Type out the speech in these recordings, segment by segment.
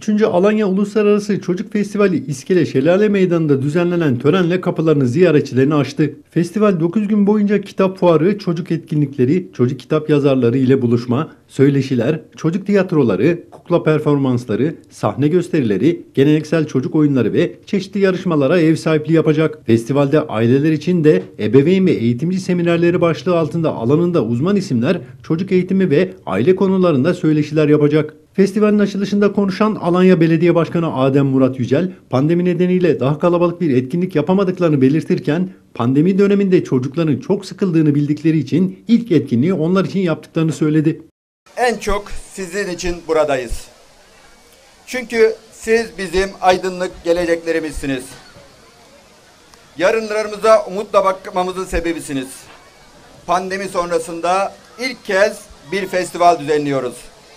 3. Alanya Uluslararası Çocuk Festivali İskele Şelale Meydanı'nda düzenlenen törenle kapılarını ziyaretçilerine açtı. Festival 9 gün boyunca kitap fuarı, çocuk etkinlikleri, çocuk kitap yazarları ile buluşma, söyleşiler, çocuk tiyatroları, kukla performansları, sahne gösterileri, geleneksel çocuk oyunları ve çeşitli yarışmalara ev sahipliği yapacak. Festivalde aileler için de ebeveyn ve eğitimci seminerleri başlığı altında alanında uzman isimler çocuk eğitimi ve aile konularında söyleşiler yapacak. Festivalin açılışında konuşan Alanya Belediye Başkanı Adem Murat Yücel, pandemi nedeniyle daha kalabalık bir etkinlik yapamadıklarını belirtirken, pandemi döneminde çocukların çok sıkıldığını bildikleri için ilk etkinliği onlar için yaptıklarını söyledi. En çok sizin için buradayız. Çünkü siz bizim aydınlık geleceklerimizsiniz. Yarınlarımıza umutla bakmamızın sebebisiniz. Pandemi sonrasında ilk kez bir festival düzenliyoruz.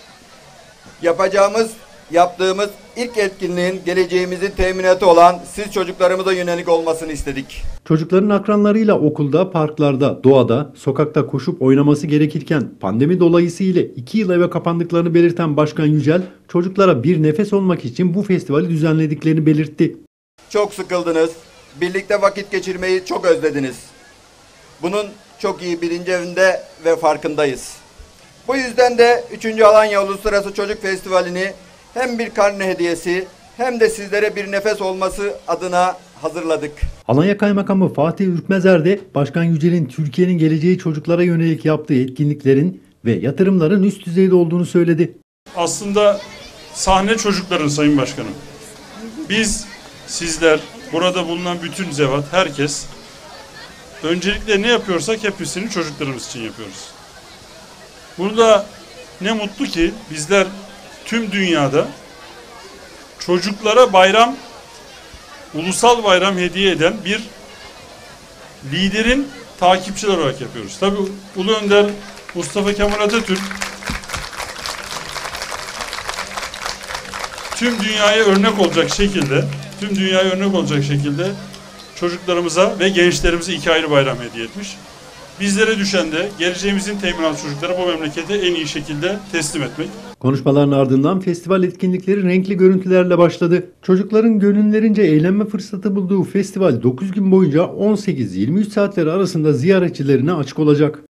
Yaptığımız ilk etkinliğin geleceğimizin teminatı olan siz çocuklarımıza yönelik olmasını istedik. Çocukların akranlarıyla okulda, parklarda, doğada, sokakta koşup oynaması gerekirken pandemi dolayısıyla 2 yıl eve kapandıklarını belirten Başkan Yücel, çocuklara bir nefes olmak için bu festivali düzenlediklerini belirtti. Çok sıkıldınız, birlikte vakit geçirmeyi çok özlediniz. Bunun çok iyi bilincinde ve farkındayız. Bu yüzden de 3. Alanya Uluslararası Çocuk Festivali'ni hem bir karne hediyesi hem de sizlere bir nefes olması adına hazırladık. Alanya Kaymakamı Fatih Ürkmezer de Başkan Yücel'in Türkiye'nin geleceği çocuklara yönelik yaptığı etkinliklerin ve yatırımların üst düzeyde olduğunu söyledi. Aslında sahne çocukların Sayın Başkanım. Biz, sizler, burada bulunan bütün zevat, herkes öncelikle ne yapıyorsak hepsini çocuklarımız için yapıyoruz. Burada ne mutlu ki bizler tüm dünyada çocuklara bayram, ulusal bayram hediye eden bir liderin takipçiler olarak yapıyoruz. Tabii Ulu Önder Mustafa Kemal Atatürk tüm dünyaya örnek olacak şekilde çocuklarımıza ve gençlerimize 2 ayrı bayram hediye etmiş. Bizlere düşen de geleceğimizin teminatı çocuklara bu memlekete en iyi şekilde teslim etmek. Konuşmaların ardından festival etkinlikleri renkli görüntülerle başladı. Çocukların gönüllerince eğlenme fırsatı bulduğu festival 9 gün boyunca 18-23 saatleri arasında ziyaretçilerine açık olacak.